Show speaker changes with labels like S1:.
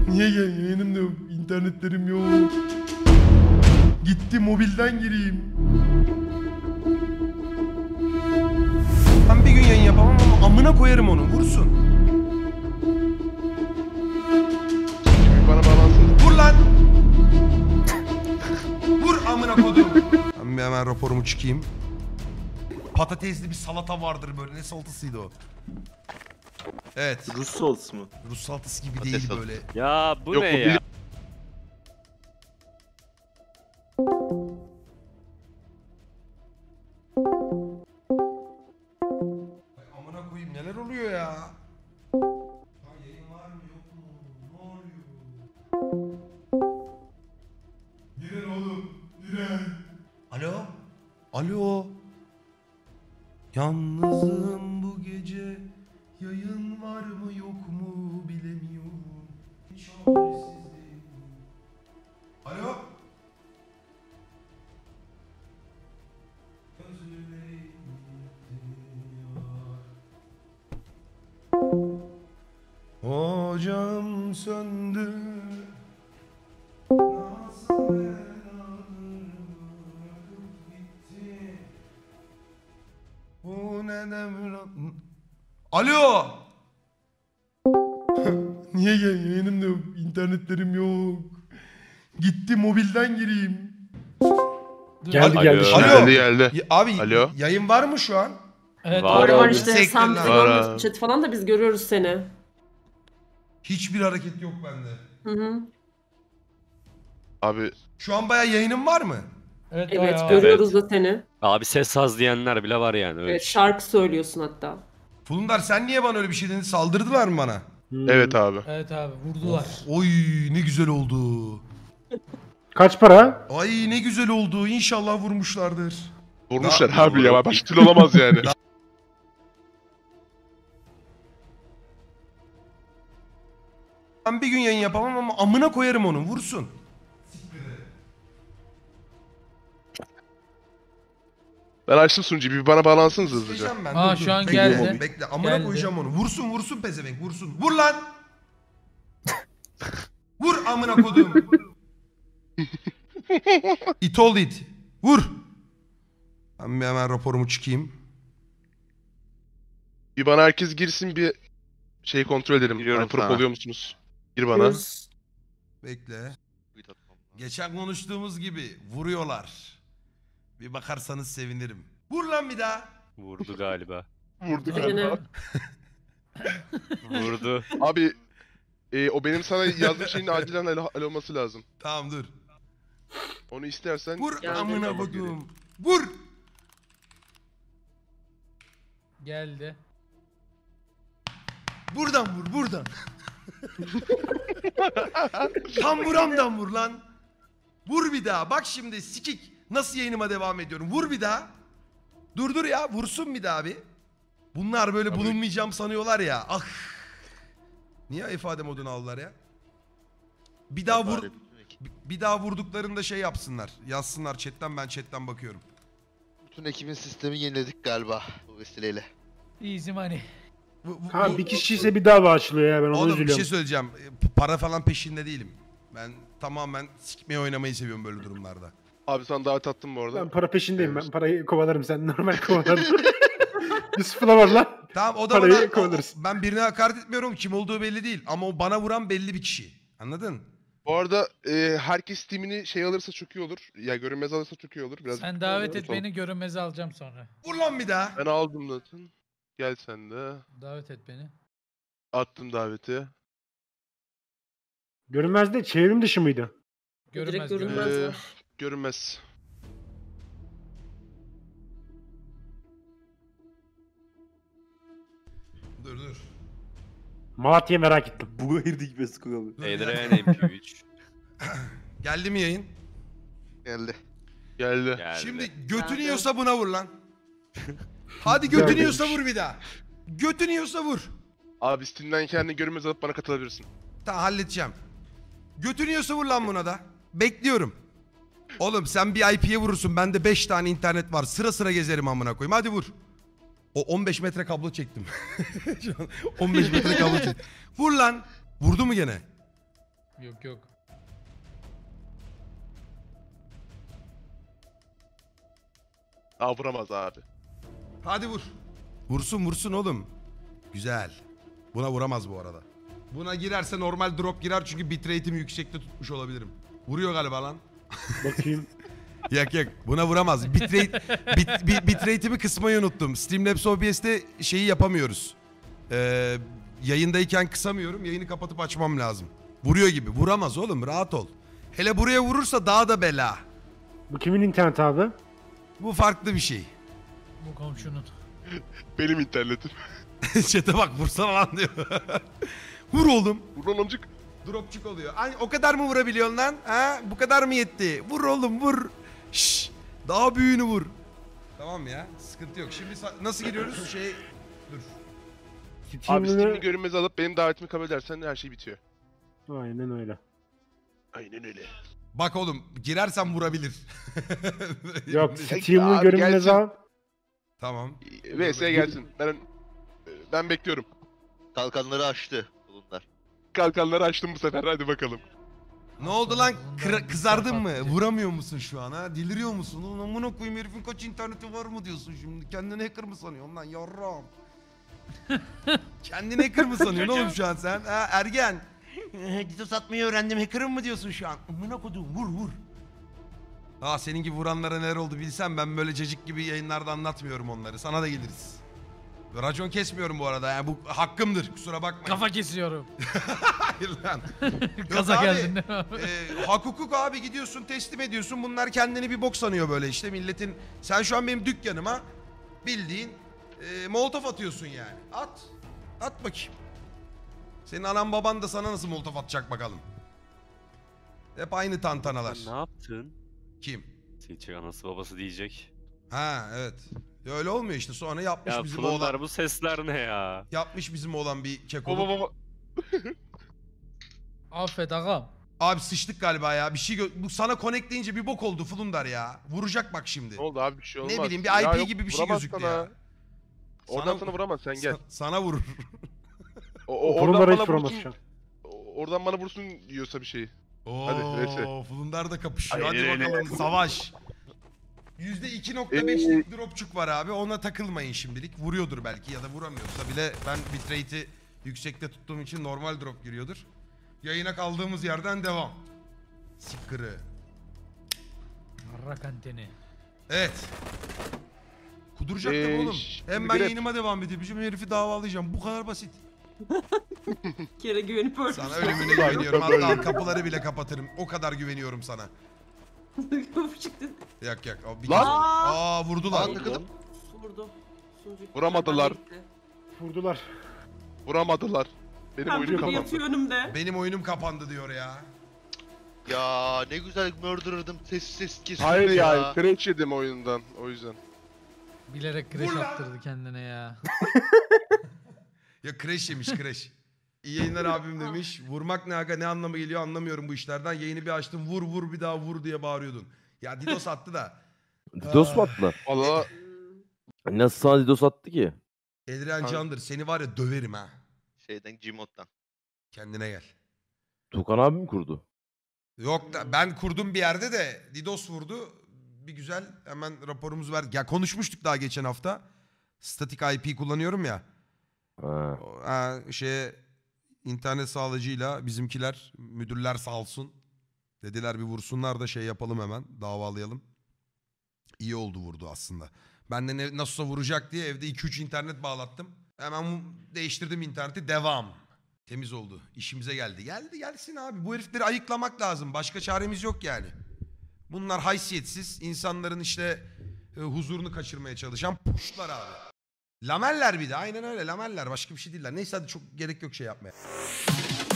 S1: Niye yayınım da yok? İnternetlerim yok. Gitti mobilden gireyim. Ben bir gün yayın yapamam ama amına koyarım onu. Vursun.
S2: Bana bağlansın.
S1: Vur lan. Vur amına kodum. Ben bir hemen raporumu çıkayım. Patatesli bir salata vardır böyle. Ne salatasıydı o? Evet.
S3: Rus salatası mı?
S1: Rus salatası gibi
S2: Patates
S1: değil
S2: salatası.
S1: böyle.
S4: Ya bu
S2: Yok,
S4: ne
S2: bu
S4: ya?
S2: bilim-
S1: Ay amına koyayım neler oluyor ya? Ha, yayın var mı yok mu? Ne oluyor? Giren oğlum, giren. Alo? Alo? Yalnızım bu gece. Yayın var mı yok mu bilemiyorum. Hiç habersizim. Alo? Gözlerim yanıyor. Ocağım söndü. Nasıl beladır bırakıp gitti. Bu ne devran... Alo! Niye yayınım da yok? İnternetlerim yok. Gitti mobilden gireyim.
S5: Geldi
S4: Alo.
S5: geldi.
S1: Alo.
S2: Geldi geldi.
S1: Abi
S2: Alo.
S1: yayın var mı şu an?
S5: Evet,
S4: Var
S6: Var
S4: abi.
S6: işte
S1: Sektir
S6: sen
S1: lan.
S2: Var
S6: falan
S2: abi.
S6: chat falan da biz görüyoruz seni.
S1: Hiçbir hareket yok bende.
S6: Hı hı.
S2: Abi
S1: Şu an bayağı yayınım var mı?
S5: evet,
S6: Evet
S5: bayağı.
S6: görüyoruz da seni.
S4: Abi ses az diyenler bile var yani öyle.
S6: Evet şarkı söylüyorsun hatta.
S1: Fulundar sen niye bana öyle bir şey dedin? Saldırdılar mı bana?
S2: evet abi.
S5: Evet abi vurdular.
S1: Oy ne güzel oldu.
S5: Kaç para?
S1: Ay ne güzel oldu. İnşallah vurmuşlardır.
S2: Vurmuşlar abi ya. Başka türlü olamaz yani.
S1: Ben bir gün yayın yapamam ama amına koyarım onu. Vursun.
S2: Ben açtım sunucuyu. Bir bana bağlansınız hızlıca.
S1: Sikeceğim ben.
S5: Aa,
S1: dur,
S5: şu an
S1: bekle,
S5: geldi.
S1: Bekle. Amına
S5: Geldi.
S1: koyacağım onu. Vursun pezevenk vursun. Vur lan. Vur amına kodum. It all it. Vur. Ben bir hemen raporumu çıkayım.
S2: Bir bana herkes girsin bir şey kontrol edelim.
S4: Giriyorum
S2: Hani prop
S4: sana.
S2: oluyor musunuz? Gir bana.
S6: Görüyoruz.
S1: Bekle. Geçen konuştuğumuz gibi vuruyorlar. Bir bakarsanız sevinirim. Vur lan bir daha.
S4: Vurdu galiba.
S2: Vurdu
S6: Gene.
S2: galiba.
S4: Vurdu.
S2: Abi o benim sana yazdığım şeyin acilen alo olması lazım.
S1: Tamam dur.
S2: Onu istersen...
S1: Vur
S6: Geldi.
S1: amına
S2: Tamam,
S1: kodum. Vur.
S5: Geldi.
S1: Buradan vur buradan. Tam buramdan vur lan. Vur bir daha. Bak şimdi sikik. Nasıl yayınıma devam ediyorum. Vur bir daha. Dur ya. Vursun bir daha bir. Bunlar böyle
S2: Tabii.
S1: bulunmayacağım sanıyorlar ya. Ah. Niye ifade modunu aldılar ya? Bir daha vur. Bir daha vurduklarında şey yapsınlar. Yazsınlar chatten, ben chatten bakıyorum.
S7: Bütün ekibin sistemi yeniledik galiba bu vesileyle.
S5: Easy money. Ha bir kişi ise bir daha bağışlıyor ya ben ona
S1: Oğlum bir şey
S5: üzülüyorum.
S1: söyleyeceğim. Para falan peşinde değilim. Ben tamamen sikmeye oynamayı seviyorum böyle durumlarda.
S2: Abi sana davet attım bu arada.
S5: Ben para peşindeyim, ben
S2: Evet.
S5: parayı kovalarım, sen normal kovalarım. Yusuf'la var lan.
S1: Tamam o da
S5: Parayı
S1: bana,
S5: kovalarız.
S1: ben birine hakaret etmiyorum. Kim olduğu belli değil. Ama o bana vuran belli bir kişi. Anladın?
S2: Bu arada herkes Steam'ini şey alırsa çok iyi olur. Ya görünmez alırsa çok iyi olur. Biraz
S5: Sen davet et
S2: Tamam.
S5: beni, görünmez alacağım sonra.
S1: Vur lan bir daha.
S2: Ben aldım zaten. Gel sen de.
S5: Davet et beni.
S2: Attım daveti.
S5: Görünmez de çevrim dışı mıydı?
S6: Direkt
S5: görünmez.
S6: görünmez
S2: Ee,
S6: var.
S2: Görünmez.
S1: Dur.
S5: Malatya'yı merak ettim.
S3: Buga girdik be Skog abi.
S1: Dur
S4: Adrian
S1: ya.
S4: MP3.
S1: Geldi mi yayın?
S7: Geldi.
S2: Geldi.
S4: Geldi.
S1: Şimdi götünü
S6: Geldi.
S1: yiyorsa buna vur lan. Hadi götünü yiyorsa vur bir daha. Götünü yiyorsa vur.
S2: Abi Steam'den kendini görünmez alıp bana katılabilirsin.
S1: Tamam halledeceğim. Götünü yiyorsa vur lan buna da. Bekliyorum. Oğlum sen bir IP'ye vurursun. Bende 5 tane internet var. Sıra sıra gezerim amına koyayım. Hadi vur. O 15 metre kablo çektim. Şu an 15 metre kablo çektim. Vur lan. Vurdu mu gene?
S5: Yok yok.
S2: Aa vuramaz abi.
S1: Hadi vur. Vursun vursun oğlum. Güzel. Buna vuramaz bu arada. Buna girerse normal drop girer çünkü bitrate'imi yüksekte tutmuş olabilirim. Vuruyor galiba lan.
S3: Bakayım.
S1: Yak yak. Buna vuramaz. Bitrate'imi kısmayı unuttum. Streamlabs OBS'te şeyi yapamıyoruz. Yayındayken kısamıyorum. Yayını kapatıp açmam lazım. Vuruyor gibi. Vuramaz oğlum. Rahat ol. Hele buraya vurursa daha da bela.
S3: Bu kimin internet abi?
S1: Bu farklı bir şey.
S5: Bu komşunun.
S2: Benim internetim.
S1: Çete bak vursana lan diyor. Vur oğlum.
S2: Vur lan amcık.
S1: Dropçuk oluyor. Ay, o kadar mı vurabiliyorsun lan? Ha? Bu kadar mı yetti? Vur oğlum vur. Şşş. Daha büyüğünü vur. Tamam ya. Sıkıntı yok. Şimdi nasıl giriyoruz? Dur.
S2: Abi Steam'i görünmez alıp benim davetimi kabul edersen her şey bitiyor.
S3: Aynen öyle.
S2: Aynen öyle.
S1: Bak oğlum girersen vurabilir.
S3: Yok
S2: Abi
S3: Steam'in görünmez
S2: gelsin.
S3: al.
S1: Tamam.
S2: VS gelsin. Ben bekliyorum.
S7: Kalkanları açtı bunlar.
S2: Kalkanları açtım bu sefer hadi bakalım.
S1: Ne oldu lan?
S5: Bundan
S1: Kızardın mı?
S5: patlayacak.
S1: Vuramıyor musun şu an ha? Deliriyor musun? Ulan amına koyayım herifin kaç interneti var mı diyorsun şimdi? Kendini hacker mı sanıyorsun lan yarram? Kendini hacker mı sanıyorsun oğlum şu an sen? Ha ergen. Gito satmayı öğrendim hacker'ım mı diyorsun şu an? Amına koduğum vur. Aa senin gibi vuranlara neler oldu bilsem ben böyle cacık gibi yayınlarda anlatmıyorum onları. Sana da geliriz. Racon kesmiyorum bu arada yani bu hakkımdır kusura bakmayın.
S5: Kafa kesiyorum.
S1: Hayır lan. Yok
S5: Kaza
S1: abi,
S5: geldin değil mi abi?
S1: hak hukuk abi gidiyorsun teslim ediyorsun. Bunlar kendini bir bok sanıyor böyle işte milletin. Sen şu an benim dükkanıma bildiğin molotof atıyorsun yani. At bakayım. Senin anan baban da sana nasıl molotof atacak bakalım. Hep aynı tantanalar.
S4: Sen ne yaptın?
S1: Kim?
S4: Seçecek anası babası diyecek.
S1: Ha evet. Ya öyle olmuyor işte sonra yapmış
S4: Ya
S1: bizim
S4: Fulundar
S1: oğlan.
S4: bu sesler ne ya?
S1: Yapmış bizim oğlan bir
S2: Baba
S1: kekolu.
S2: baba.
S5: Affet ağam.
S1: Abi sıçtık galiba ya. Bir şey bu sana connectleyince bir bok oldu Fulundar ya. Vuracak bak şimdi.
S2: Ne oldu abi bir şey olmaz.
S1: Ne bileyim bir
S2: Ya
S1: IP
S2: yok,
S1: gibi bir şey
S2: vuramaz
S1: gözüktü
S2: sana.
S1: ya.
S2: Oradan sana vuramaz sen gel.
S1: Sana vurur.
S3: Forumlara
S2: Oradan
S3: hiç
S2: bana
S3: vuramaz
S2: vursun.
S3: şu an.
S2: Oradan bana vursun yiyorsa bir şeyi. Hadi,
S1: Oo,
S2: neyse.
S1: Fulundar da kapışıyor. Hadi
S2: Aynen öyle.
S1: bakalım savaş. %2.5'lik dropçuk var abi. Ona takılmayın şimdilik. Vuruyordur belki ya da vuramıyorsa bile ben bitrate'i yüksekte tuttuğum için normal drop giriyordur. Yayına kaldığımız yerden devam. Sikkırı.
S5: Rak anteni.
S1: Evet. Kuduracaktım oğlum.
S2: şimdi
S1: Hem ben
S2: grep.
S1: yayınıma devam edeyim. Bizim herifi davalayacağım. Bu kadar basit.
S6: Bir kere güvenip öldüm.
S1: Sana ölümüne güveniyorum. Hatta kapıları bile kapatırım. O kadar güveniyorum sana.
S6: Çıktı.
S1: Yak. Bir
S2: Lan!
S1: kez- Aa vurdular.
S7: Lan takıldım.
S6: Vurdu. Sucuk.
S2: Vuramadılar.
S6: Gitti.
S3: Vurdular.
S2: Vuramadılar. Benim
S6: Ben
S2: oyunum
S6: burada
S2: kapandı.
S6: yatıyor önümde.
S1: Benim oyunum kapandı diyor ya.
S7: Ya ne güzel murder'ırdım. Ses kesiyor
S2: Hayır ya. Crash yedim oyundan o yüzden.
S5: Bilerek crash attırdı kendine ya.
S1: Ya crash yemiş crash. İyi yayınlar abim demiş. Vurmak ne aga ne anlamı geliyor anlamıyorum bu işlerden. Yayını bir açtım vur bir daha vur diye bağırıyordun. Ya Didos attı da.
S8: DDoS mu attılar?
S2: Valla
S8: Nasıl sana DDoS attı ki?
S1: Edren Candır seni var ya döverim ha.
S7: Şeyden Gmod'dan.
S1: Kendine gel.
S8: Tukan abi mi kurdu?
S1: Yok da ben kurdum bir yerde de Didos vurdu. Bir güzel hemen raporumuzu verdik. Ya konuşmuştuk daha geçen hafta. Statik IP kullanıyorum ya.
S8: Ha.
S1: İnternet sağlayıcıyla bizimkiler müdürler sağ olsun. Dediler bir vursunlar da şey yapalım hemen davalayalım. İyi oldu vurdu aslında. Ben de nasılsa vuracak diye evde 2-3 internet bağlattım. Hemen değiştirdim interneti devam. Temiz oldu. İşimize geldi. Gelsin abi. Bu herifleri ayıklamak lazım. Başka çaremiz yok yani. Bunlar haysiyetsiz. İnsanların işte huzurunu kaçırmaya çalışan puşlar abi. Lameller bir de. Aynen öyle lameller. Başka bir şey değiller. Neyse hadi çok gerek yok şey yapmaya.